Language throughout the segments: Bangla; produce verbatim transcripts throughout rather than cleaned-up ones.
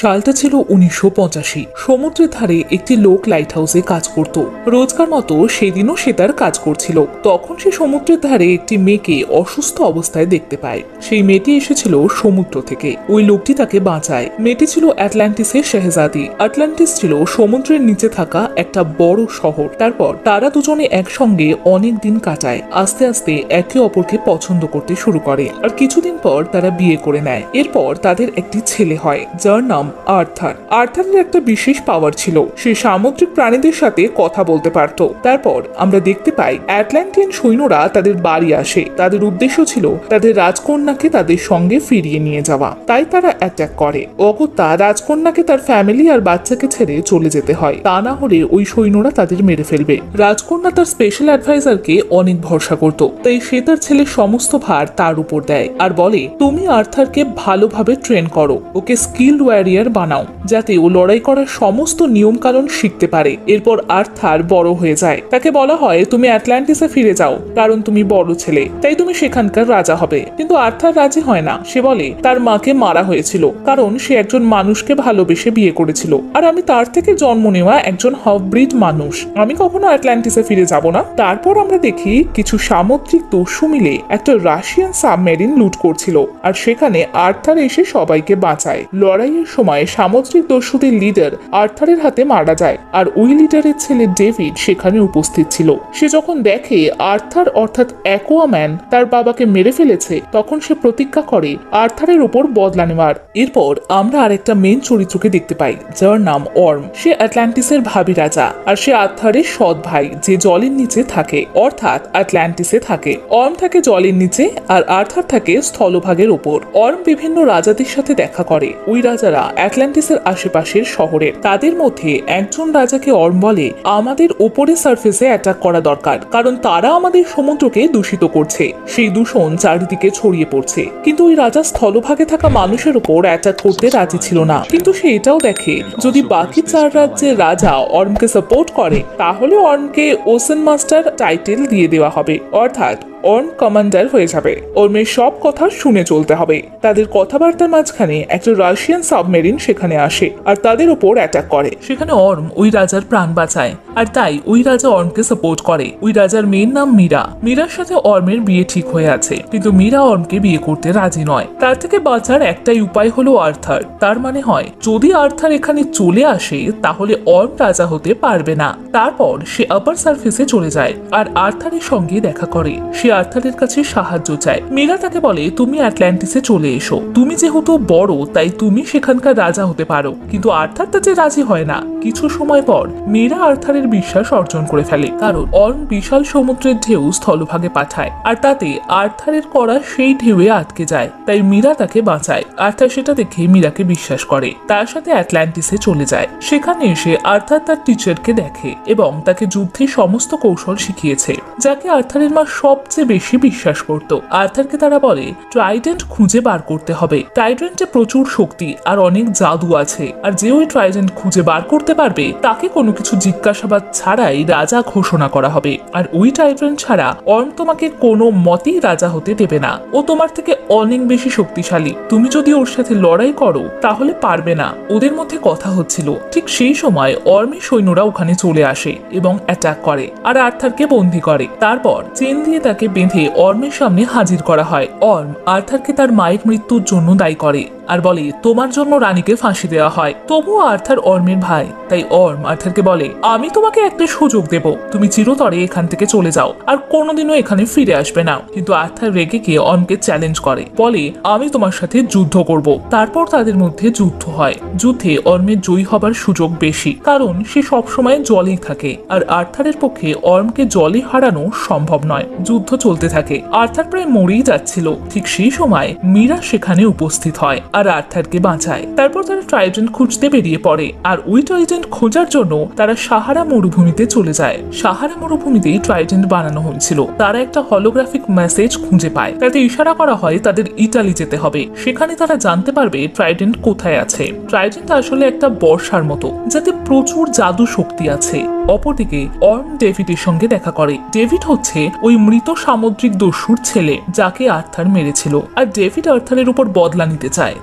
সালটা ছিল উনিশশো পঁচাশি। সমুদ্রের ধারে একটি লোক লাইট হাউসে কাজ করত। রোজকার মতো সেদিনও সে তার কাজ করছিল। তখন সে সমুদ্রের ধারে একটি মেয়েকে অসুস্থ অবস্থায় দেখতে পায়। সেই মেয়েটি এসেছিল সমুদ্র থেকে। ওই লোকটি তাকে বাঁচায়। মেয়েটি ছিল আটলান্টিসের শেহজাদি। আটলান্টিস ছিল সমুদ্রের নিচে থাকা একটা বড় শহর। তারপর তারা দুজনে একসঙ্গে অনেক দিন কাটায়। আস্তে আস্তে একে অপরকে পছন্দ করতে শুরু করে, আর কিছুদিন পর তারা বিয়ে করে নেয়। এরপর তাদের একটি ছেলে হয়, যার নাম আর্থার। আর্থারের একটা বিশেষ পাওয়ার ছিল, সে সামুদ্রিক প্রাণীদের সাথে কথা বলতে পারত। তারপর আমরা দেখতে পাই আটলান্টিয়ান সৈন্যরা তাদের বাড়ি আসে। তাদের উদ্দেশ্য ছিল তাদের রাজকন্যাকে তাদের সঙ্গে ফিরিয়ে নিয়ে যাওয়া। তাই তারা অ্যাটাক করে। অগত্যা রাজকন্যাকে তার ফ্যামিলি আর বাচ্চাকে ছেড়ে চলে যেতে হয়, তা না হলে ওই সৈন্যরা তাদের মেরে ফেলবে। রাজকন্যা তার স্পেশাল অ্যাডভাইজারকে অনেক ভরসা করত, তাই সে তার ছেলের সমস্ত ভার তার উপর দেয় আর বলে, তুমি আর্থারকে ভালোভাবে ট্রেন করো, ওকে স্কিল্ড ওয়ারিয়ার বানাও, যাতে ও লড়াই করার সমস্ত নিয়ম কানুন শিখতে পারে। এরপর আর্থার বড় হয়ে যায়। তাকে বলা হয়, তুমি আটলান্টিসে ফিরে যাও, কারণ তুমি বড় ছেলে, তাই তুমি সেখানকার রাজা হবে। কিন্তু আর্থার রাজি হয় না। সে বলে তার মাকে মারা হয়েছিল, কারণ সে একজন মানুষকে ভালোবেসে বিয়ে করেছিল, আর আমি তার থেকে জন্ম নেওয়া একজন হাফব্রিড মানুষ। আমি কখনো আটলান্টিসে ফিরে যাব না। তারপর আমরা দেখি কিছু সামুদ্রিক দস্যু মিলে একটা রাশিয়ান সাবমেরিন লুট করছিল, আর সেখানে আর্থার এসে সবাইকে বাঁচায়। লড়াইয়ের সময় সামুদ্রিক দস্যুদের লিডার আর্থারের হাতে মারা যায়, আর ওই লিডারের ছেলে ডেভিড সেখানে উপস্থিত ছিল। সে যখন দেখে আর্থার অর্থাৎ অ্যাকোয়াম্যান তার বাবাকে মেরে ফেলেছে, তখন সে প্রতিজ্ঞা করে আর্থারের উপর বদলা নেওয়ার। এরপর আমরা আরেকটা মেন চরিত্রকে দেখতে পাই, যার নাম অর্ম। সে আটলান্টিসের ভাবি রাজা, আর সে আর্থারের সৎ ভাই, যে জলের নিচে থাকে, অর্থাৎ আটলান্টিসে থাকে। অর্ম থাকে জলের নিচে, আর আর্থার থাকে স্থলভাগের উপর। অর্ম বিভিন্ন রাজাদের সাথে দেখা করে। ওই রাজারা আটলান্টিসের আশেপাশের শহরের। তাদের মধ্যে একজন রাজাকে অর্ম বলে, আমাদের ওপরে সার্ফেসে অ্যাটাক করা দরকার, কারণ তারা আমাদের সমুদ্রকে দূষিত করছে। সেই দূষণ চারিদিকে ছড়িয়ে পড়ছে। কিন্তু ওই রাজা স্থলভাগে থাকা মানুষের উপর অ্যাটাক করতে রাজি ছিল না। কিন্তু সে এটাও দেখে, যদি বাকি চার রাজ্যের রাজা অর্মকে সাপোর্ট করে, তাহলে অর্মকে ওশেন মাস্টার টাইটেল দিয়ে দেওয়া হবে, অর্থাৎ অর্ম কমান্ডার হয়ে যাবে। অর্মের সব কথা শুনে চলতে হবে। তাদের কথাবার্তার মাঝখানে একটা রাশিয়ান সাবমেরিন সেখানে আসে, আর তাদের উপর অ্যাটাক করে। সেখানে অর্ম ওই রাজার প্রাণ বাঁচায়, আর তাই ওই রাজা অর্মকে সাপোর্ট করে। ওই রাজার মেয়ের নাম মীরা। মীরার সাথে অর্মের বিয়ে ঠিক হয়ে আছে, কিন্তু মীরা অর্মকে বিয়ে করতে রাজি নয়। তার থেকে বাঁচার একটাই উপায় হলো আর্থার। তার মানে হয়, যদি আর্থার এখানে চলে আসে, তাহলে অর্ম রাজা হতে পারবে না। তারপর সে আপার সার্ফেসে চলে যায়, আর আর্থারের সঙ্গে দেখা করে। সে আর্থারের কাছে সাহায্য চায়। মীরা তাকে বলে, তুমি আটলান্টিসে চলে এসো, তুমি যেহেতু বড়, তাই তুমি সেখানকার রাজা হতে পারো। কিন্তু আর্থার তাতে রাজি হয় না। কিছু সময় পর মীরা আর্থারের বিশ্বাস অর্জন করে ফেলে, কারণ অর্ম বিশাল সমুদ্রের ঢেউ স্থলভাগে পাঠায়, আর তাতে আর্থারের করা সেই ঢেউয়ে আটকে যায়। তাই মীরা তাকে বাঁচায়। আর্থার সেটা দেখে মীরাকে বিশ্বাস করে, তার সাথে আটলান্টিসে চলে যায়। সেখানে এসে আর্থার তার টিচারকে দেখে এবং তাকে যুদ্ধে সমস্ত কৌশল শিখিয়েছে, যাকে আর্থারের মা সবচেয়ে বেশি বিশ্বাস করত। আর্থারকে তারা বলে, ট্রাইডেন্ট খুঁজে বার করতে হবে। ট্রাইডেন্টে প্রচুর শক্তি আর অনেক জাদু আছে, আর যে ওই ট্রাইডেন্ট খুঁজে বার করতে পারবে, তাকে কোনো কিছু জিজ্ঞাসাবাদ ছাড়াই রাজা ঘোষণা করা হবে। আর ওই ট্রাইডেন্ট ছাড়া অর্ম তোমাকে কোনো মতেই রাজা হতে দেবে না। ও তোমার থেকে অনেক বেশি শক্তিশালী। তুমি যদি ওর সাথে লড়াই করো, তাহলে পারবে না। ওদের মধ্যে কথা হচ্ছিল। ঠিক সেই সময় অর্মের সৈন্যরা ওখানে চলে আসে এবং অ্যাটাক করে, আর আর্থারকে বন্দী করে। তারপর চেন দিয়ে তাকে বেঁধে অর্মের সামনে হাজির করা হয়। অর্ম আর্থারকে তার মায়ের মৃত্যুর জন্য দায়ী করে, আর বলে, তোমার জন্য রানীকে ফাঁসি দেওয়া হয়। তবুও আর্থার অর্মের ভাই, তাই অর্ম আর্থারকে বলে, আমি তোমাকে একটা সুযোগ দেব, তুমি চিরতরে এখান থেকে চলে যাও, আর কোনোদিনও এখানে ফিরে আসবে না। কিন্তু আর্থার রেগে গিয়ে অর্মকে চ্যালেঞ্জ করে, বলে, আমি তোমার সাথে যুদ্ধ করব। তারপর তাদের মধ্যে যুদ্ধ হয়। যুদ্ধে অর্মের জয়ী হবার সুযোগ বেশি, কারণ সে সবসময় জলেই থাকে, আর আর্থারের পক্ষে অর্মকে জলে হারানো সম্ভব নয়। যুদ্ধ চলতে থাকে। আর্থার প্রায় মরেই যাচ্ছিল। ঠিক সেই সময় মীরা সেখানে উপস্থিত হয়, আর আর্থারকে বাঁচায়। তারপর তারা ট্রাইডেন্ট খুঁজতে বেরিয়ে পড়ে, আর ওই ট্রাইডেন্ট খোঁজার জন্য তারা সাহারা মরুভূমিতে চলে যায়। সাহারা মরুভূমিতেই ট্রাইডেন্ট বানানো হয়েছিল। তারা একটা হলোগ্রাফিক মেসেজ খুঁজে পায়, তাতে ইশারা করা হয় তাদের ইটালি যেতে হবে। সেখানে তারা জানতে পারবে ট্রাইডেন্ট কোথায় আছে। ট্রাইডেন্ট আসলে একটা বর্ষার মতো, যাতে প্রচুর জাদু শক্তি আছে। অপরদিকে অর্ম ডেভিডের সঙ্গে দেখা করে। ডেভিড হচ্ছে ওই মৃত সামুদ্রিক দস্যুর ছেলে, যাকে আর্থার মেরেছিল, আর ডেভিড আর্থারের উপর বদলা নিতে চায়।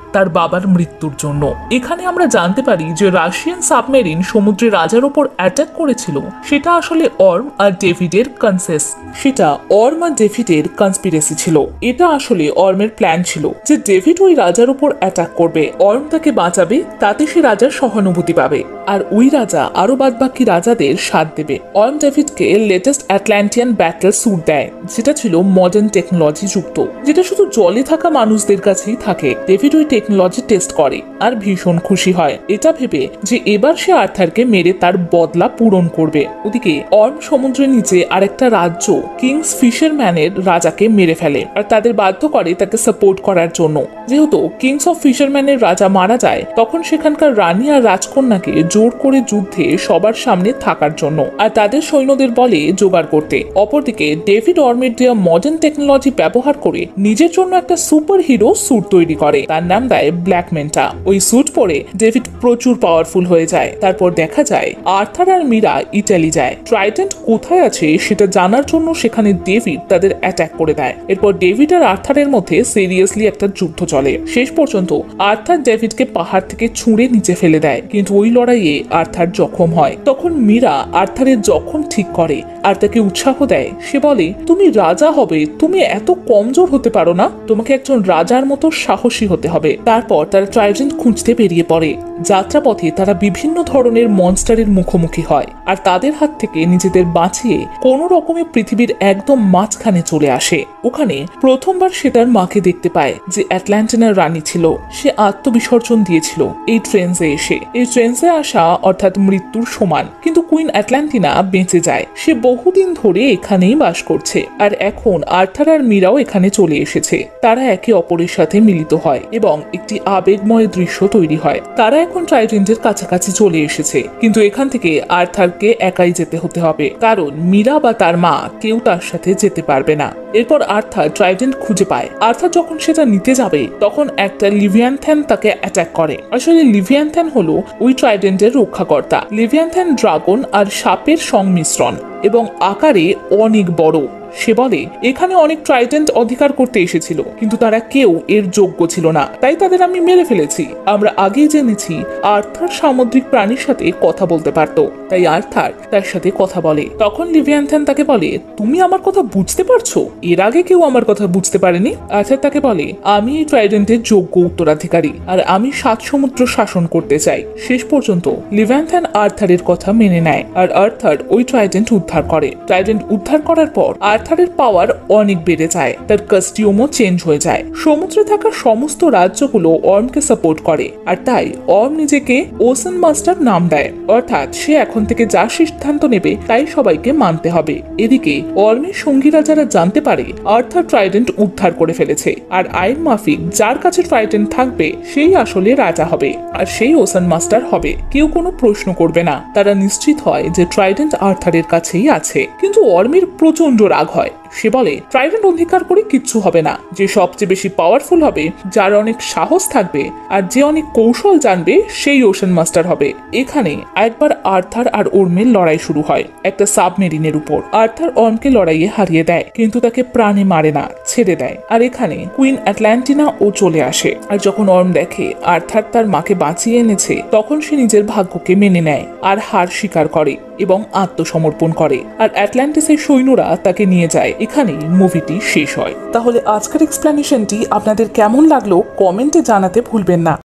তার বাবার মৃত্যুর জন্য। এখানে আমরা জানতে পারি যে রাশিয়ান সাবমেরিন সমুদ্রে রাজার ওপর অ্যাটাক করেছিল সেটা আসলে অর্ম আর ডেভিডের কনসেস সেটা অর্ম আর ডেভিডের কনস্পিরেসি ছিল। এটা আসলে অর্মের প্ল্যান ছিল যে ডেভিড ওই রাজার উপর অ্যাটাক করবে, অর্ম তাকে বাঁচাবে, তাতে সে রাজার সহানুভূতি পাবে আর ওই রাজা আরো বাদ বাকি রাজাদের সাথ দেবে। অর্ম ডেভিডকে লেটেস্ট অ্যাটলান্টিয়ান ব্যাটল স্যুট দেয় যেটা ছিল মডার্ন টেকনোলজি যুক্ত, যেটা শুধু জলে থাকা মানুষদের কাছেই থাকে। ডেভিড ওই টেকনোলজি টেস্ট করে আর ভীষণ খুশি হয় এটা ভেবে যে এবার সে আর্থারকে মেরে তার বদলা পূরণ করবে। ওদিকে অর্ম সমুদ্রের নিচে আরেকটা রাজ্য কিংস ফিশারম্যানের রাজাকে মেরে ফেলে আর তাদের বাধ্য করে তাকে সাপোর্ট করার জন্য। যেহেতু কিংস অফ ফিশারম্যানের রাজা মারা যায় তখন সেখানকার রানী আর রাজকন্যাকে জোর করে যুদ্ধে সবার সামনে থাকার জন্য আর তাদের সৈন্যদের বলে জোগাড় করতে। অপরদিকে ডেভিড অর্মের দেওয়া মডার্ন টেকনোলজি ব্যবহার করে নিজের জন্য একটা সুপার হিরো স্যুট তৈরি করে, তার নাম দেয় ব্ল্যাক মেন্টা। ওই স্যুট পরে ডেভিড প্রচুর পাওয়ারফুল হয়ে যায়। তারপর দেখা যায় আর্থার আর মীরা ইটালি যায়। ট্রাইডেন্ট কোথায় আছে সেটা জানার জন্য সেখানে ডেভিড তাদের অ্যাটাক করে দেয়। এরপর ডেভিড আর আর্থারের মধ্যে সিরিয়াসলি একটা যুদ্ধ চলে। শেষ পর্যন্ত আর্থার ডেভিডকে পাহাড় থেকে ছুঁড়ে নিচে ফেলে দেয়, কিন্তু ওই লড়াইয়ে আর্থার জখম হয়। তখন মীরা আর্থারের জখম ঠিক করে আর তাকে উৎসাহ দেয়। সে বলে, তুমি রাজা হবে, তুমি এত কমজোর হতে পারো না, তোমাকে একজন রাজার মতো সাহসী হতে হবে। তারপর তারা ট্রাইডেন্ট খুঁজতে বেরিয়ে পড়ে। যাত্রাপথে তারা বিভিন্ন ধরনের মনস্টারের মুখোমুখি হয় আর তাদের হাত থেকে নিজেদের বাঁচিয়ে কোনো রকমে পৃথিবীর একদম মাঝখানে চলে আসে। ওখানে প্রথমবার সে তার মাকে দেখতে পায় যে অ্যাটলান্টিনার রানী ছিল। সে আত্মবিসর্জন দিয়েছিল এই ট্রেন্সে এসে। এই ট্রেন্সে আসা অর্থাৎ মৃত্যুর সমান, কিন্তু কুইন অ্যাটলান্টিনা বেঁচে যায়। সে বহুদিন ধরে এখানেই বাস করছে আর এখন আর্থার আর মীরাও এখানে চলে এসেছে। তারা একে অপরের সাথে মিলিত হয় এবং একটি আবেগময় দৃশ্য তৈরি হয়। তারা এখন ট্রাইডেন্টের কাছাকাছি চলে এসেছে, কিন্তু এখান থেকে আর্থারকে একাই যেতে হতে হবে, কারণ মীরা বা তার মা কেউ তার সাথে যেতে পারবে না। এরপর আর্থার ট্রাইডেন্ট খুঁজে পায়। আর্থার যখন সেটা নিতে যাবে তখন একটা লিভিয়ানথ্যান তাকে অ্যাটাক করে। আসলে লিভিয়ানথ্যান হলো ওই ট্রাইডেন্টের রক্ষাকর্তা। লিভিয়ানথ্যান ড্রাগন আর সাপের সংমিশ্রণ এবং আকারে অনেক বড়। সে বলে এখানে অনেক ট্রাইডেন্ট অধিকার করতে এসেছিল, কিন্তু তারা কেউ এর যোগ্য ছিল না, তাই তাদের আমি মেরে ফেলেছি। আমরা আগেই জেনেছি আর্থার সামুদ্রিক প্রাণীর সাথে কথা বলতে পারত, তাই আর্থার তার সাথে কথা বলে। তখন লিভিয়ানথ্যান তাকে বলে, তুমি আমার কথা বুঝতে পারছো? এর আগে কেউ আমার কথা বুঝতে পারেনি। আর্থার তাকে বলে, আমি এই ট্রাইডেন্টের যোগ্য উত্তরাধিকারী আর আমি সাত সমুদ্র শাসন করতে চাই। শেষ পর্যন্ত লিভিয়ানথ্যান আর্থারের কথা মেনে নেয় আর আর্থার ওই ট্রাইডেন্ট উদ্ধার করে। ট্রাইডেন্ট উদ্ধার করার পর আর্থারের পাওয়ার অনেক বেড়ে যায়, তার কস্টিউমও চেঞ্জ হয়ে যায়। সমুদ্রে থাকা সমস্ত রাজ্যগুলো অর্মকে সাপোর্ট করে আর তাই অর্ম নিজেকে ওশান মাস্টার নাম দেয়, অর্থাৎ সে এখন থেকে যা সিদ্ধান্ত নেবে তাই সবাইকে মানতে হবে। এদিকে অর্মের সঙ্গীরা যারা জানতে পারে আর্থার ট্রাইডেন্ট উদ্ধার করে ফেলেছে আর আইন মাফিক যার কাছে ট্রাইডেন্ট থাকবে সেই আসলে রাজা হবে আর সেই ওশান মাস্টার হবে, কেউ কোনো প্রশ্ন করবে না। তারা নিশ্চিত হয় যে ট্রাইডেন্ট আর্থারের কাছেই আছে। কিন্তু অর্মের প্রচন্ড রাগ হয়। সে বলে, ট্রাইডেন্ট অধিকার করে কিচ্ছু হবে না, যে সবচেয়ে বেশি পাওয়ারফুল হবে, যার অনেক সাহস থাকবে আর যে অনেক কৌশল জানবে সেই ওশান মাস্টার হবে। এখানে একবার আর্থার আর অর্মের লড়াই শুরু হয় একটা সাবমেরিনের উপর। আর্থার অর্মকে লড়াইয়ে হারিয়ে দেয়, কিন্তু তাকে প্রাণে মারে না, ছেড়ে দেয়। আর এখানে কুইন অ্যাটলান্টিনা ও চলে আসে। আর যখন অর্ম দেখে আর্থার তার মাকে বাঁচিয়ে এনেছে তখন সে নিজের ভাগ্যকে মেনে নেয় আর হার স্বীকার করে এবং আত্মসমর্পণ করে আর অ্যাটলান্টিসের সৈন্যরা তাকে নিয়ে যায়। এখানেই মুভিটি শেষ হয়। তাহলে আজকের এক্সপ্লেনেশনটি আপনাদের কেমন লাগলো কমেন্টে জানাতে ভুলবেন না।